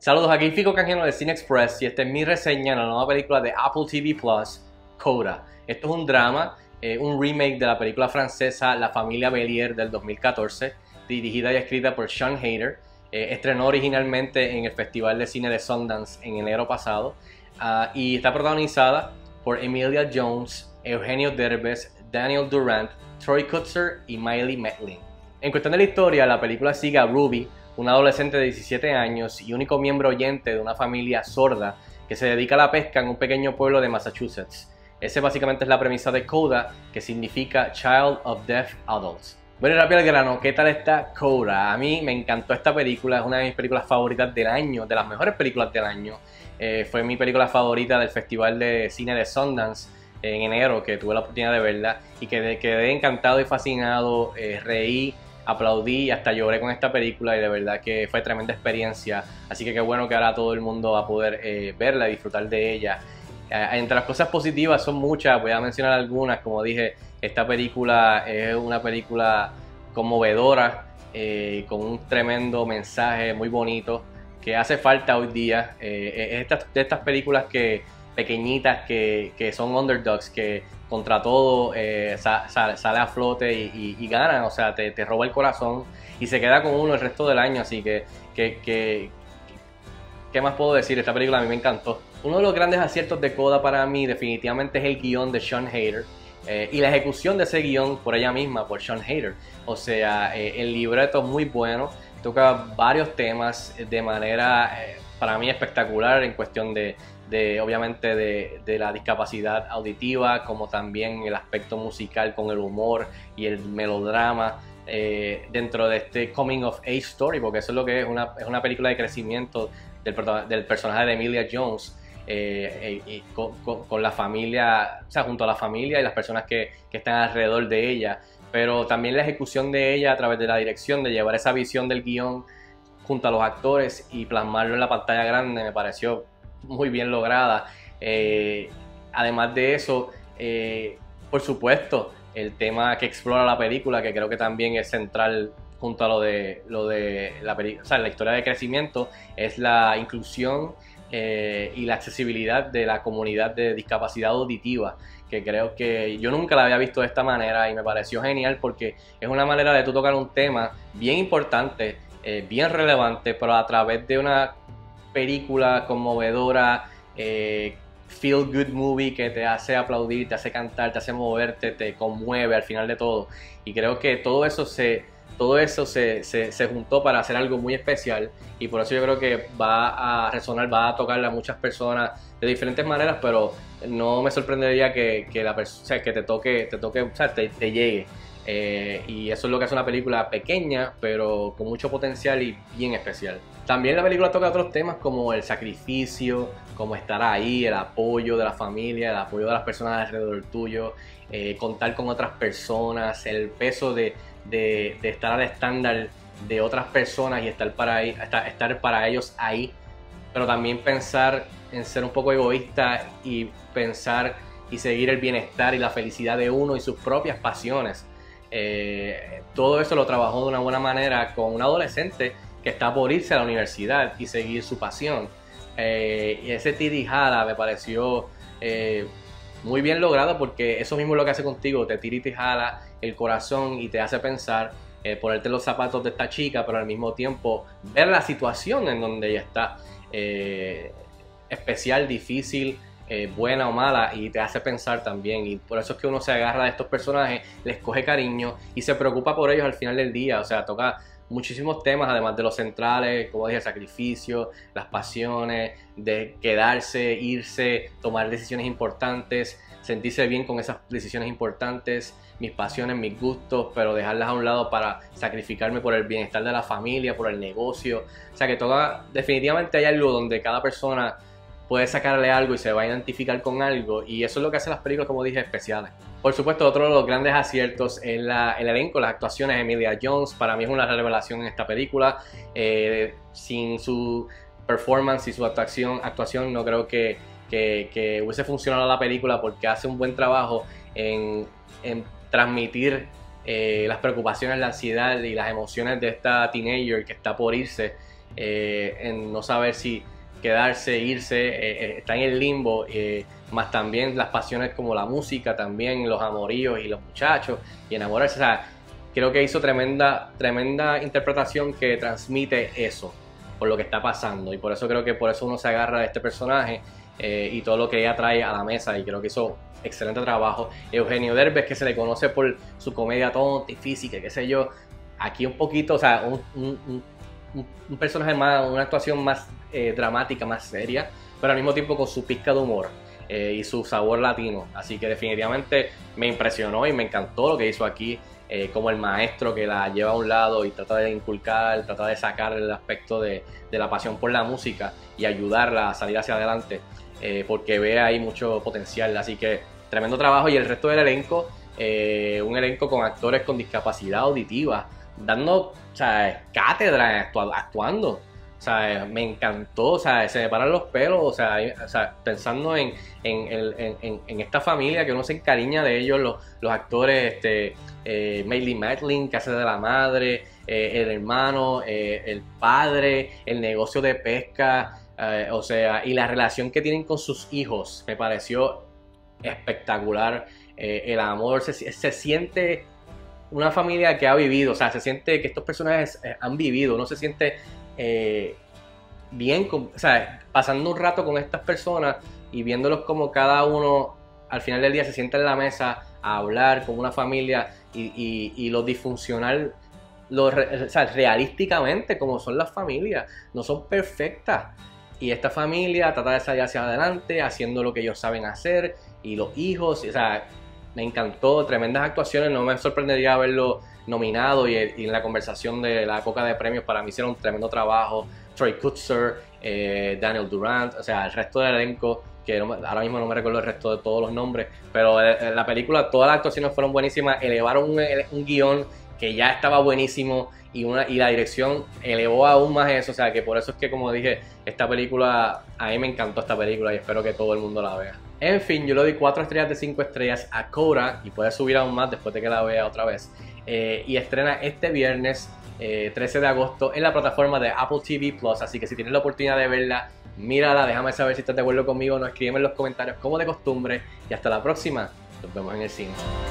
Saludos, aquí Fico Canjeno de Cine Express y esta es mi reseña de la nueva película de Apple TV Plus, Coda. Esto es un drama, un remake de la película francesa La Familia Bélier del 2014, dirigida y escrita por Siân Heder. Estrenó originalmente en el Festival de Cine de Sundance en enero pasado y está protagonizada por Emilia Jones, Eugenio Derbez, Daniel Durant, Troy Kotsur y Miley Metlin. En cuestión de la historia, la película sigue a Ruby, una adolescente de 17 años y único miembro oyente de una familia sorda que se dedica a la pesca en un pequeño pueblo de Massachusetts. Ese básicamente es la premisa de Coda, que significa Child of Deaf Adults. Bueno, rápido al grano, ¿qué tal está Coda? A mí me encantó esta película, es una de mis películas favoritas del año, de las mejores películas del año. Fue mi película favorita del Festival de Cine de Sundance en enero, que tuve la oportunidad de verla y quedé encantado y fascinado, reí, aplaudí y hasta lloré con esta película y de verdad que fue tremenda experiencia, así que qué bueno que ahora todo el mundo va a poder verla y disfrutar de ella. Entre las cosas positivas son muchas, voy a mencionar algunas. Como dije, esta película es una película conmovedora, con un tremendo mensaje muy bonito que hace falta hoy día. Es de estas películas pequeñitas que son underdogs, que contra todo sale a flote y gana, o sea, te roba el corazón y se queda con uno el resto del año, así que ¿qué más puedo decir? Esta película a mí me encantó. Uno de los grandes aciertos de Coda para mí definitivamente es el guión de Siân Heder y la ejecución de ese guión por ella misma, por Siân Heder. O sea, el libreto es muy bueno, toca varios temas de manera para mí espectacular en cuestión obviamente de la discapacidad auditiva, como también el aspecto musical con el humor y el melodrama dentro de este coming of age story, porque eso es lo que es una película de crecimiento del personaje de Emilia Jones, y con la familia, o sea, junto a la familia y las personas que están alrededor de ella, pero también la ejecución de ella a través de la dirección, de llevar esa visión del guión junto a los actores y plasmarlo en la pantalla grande, me pareció muy bien lograda. Además de eso, por supuesto, el tema que explora la película, que creo que también es central junto a lo de la película, o sea, la historia de crecimiento, es la inclusión y la accesibilidad de la comunidad de discapacidad auditiva, que creo que yo nunca la había visto de esta manera y me pareció genial porque es una manera de tú tocar un tema bien importante, bien relevante, pero a través de una película conmovedora, feel good movie que te hace aplaudir, te hace cantar, te hace moverte, te conmueve al final de todo. Y creo que todo eso se juntó para hacer algo muy especial, y por eso yo creo que va a resonar, va a tocarle a muchas personas de diferentes maneras, pero no me sorprendería que te toque, o sea, te llegue. Y eso es lo que hace una película pequeña pero con mucho potencial y bien especial. También la película toca otros temas como el sacrificio, como estar ahí, el apoyo de la familia, el apoyo de las personas alrededor tuyo, contar con otras personas, el peso de estar al estándar de otras personas y estar para ellos ahí, pero también pensar en ser un poco egoísta y pensar y seguir el bienestar y la felicidad de uno y sus propias pasiones. Todo eso lo trabajó de una buena manera con un adolescente que está por irse a la universidad y seguir su pasión. Y ese tira y jala me pareció muy bien logrado, porque eso mismo es lo que hace contigo, te tira y te jala el corazón y te hace pensar, ponerte los zapatos de esta chica, pero al mismo tiempo ver la situación en donde ella está, especial, difícil, buena o mala, y te hace pensar también, y por eso es que uno se agarra de estos personajes, les coge cariño y se preocupa por ellos al final del día. O sea, toca muchísimos temas, además de los centrales, como dije, el sacrificio, las pasiones, de quedarse, irse, tomar decisiones importantes, sentirse bien con esas decisiones importantes, mis pasiones, mis gustos, pero dejarlas a un lado para sacrificarme por el bienestar de la familia, por el negocio. O sea, que definitivamente hay algo donde cada persona puede sacarle algo y se va a identificar con algo, y eso es lo que hace las películas, como dije, especiales. Por supuesto, otro de los grandes aciertos es el elenco, las actuaciones. Emilia Jones para mí es una revelación en esta película. Sin su performance y su actuación no creo que hubiese funcionado la película, porque hace un buen trabajo en transmitir las preocupaciones, la ansiedad y las emociones de esta teenager que está por irse en no saber si quedarse, irse, está en el limbo, más también las pasiones como la música, también los amoríos y los muchachos y enamorarse. O sea, creo que hizo tremenda interpretación que transmite eso, por lo que está pasando, y por eso creo que por eso uno se agarra de este personaje y todo lo que ella trae a la mesa, y creo que hizo excelente trabajo. Eugenio Derbez, que se le conoce por su comedia tonta y física, qué sé yo, aquí un poquito, o sea, un personaje más, una actuación más dramática, más seria, pero al mismo tiempo con su pizca de humor y su sabor latino. Así que definitivamente me impresionó y me encantó lo que hizo aquí, como el maestro que la lleva a un lado y trata de inculcar, trata de sacar el aspecto de la pasión por la música y ayudarla a salir hacia adelante, porque ve ahí mucho potencial. Así que tremendo trabajo. Y el resto del elenco, un elenco con actores con discapacidad auditiva, dando, o sea, cátedra actuando. O sea, me encantó, o sea, se me paran los pelos, o sea, pensando en esta familia que uno se encariña de ellos, los actores, Maylin Matlin, que hace de la madre, el hermano, el padre, el negocio de pesca, o sea, y la relación que tienen con sus hijos, me pareció espectacular. El amor, se siente una familia que ha vivido, o sea, se siente que estos personajes han vivido, uno se siente bien, o sea, pasando un rato con estas personas y viéndolos como cada uno al final del día se sienta en la mesa a hablar como una familia, y lo disfuncional, o sea, realísticamente como son las familias, no son perfectas, y esta familia trata de salir hacia adelante haciendo lo que ellos saben hacer, y los hijos, o sea, me encantó, tremendas actuaciones, no me sorprendería verlo nominado, y en la conversación de la época de premios para mí hicieron un tremendo trabajo. Troy Kutzer, Daniel Durant, o sea, el resto del elenco, que ahora mismo no me recuerdo el resto de todos los nombres, pero en la película todas las actuaciones fueron buenísimas, elevaron un guión que ya estaba buenísimo, y la dirección elevó aún más eso, o sea, que por eso es que, como dije, esta película, a mí me encantó esta película y espero que todo el mundo la vea. En fin, yo le doy 4 estrellas de 5 estrellas a Coda, y puede subir aún más después de que la vea otra vez. Y estrena este viernes 13 de agosto en la plataforma de Apple TV Plus, así que si tienes la oportunidad de verla, mírala, déjame saber si estás de acuerdo conmigo, no, escríbeme en los comentarios como de costumbre, y hasta la próxima, nos vemos en el cine.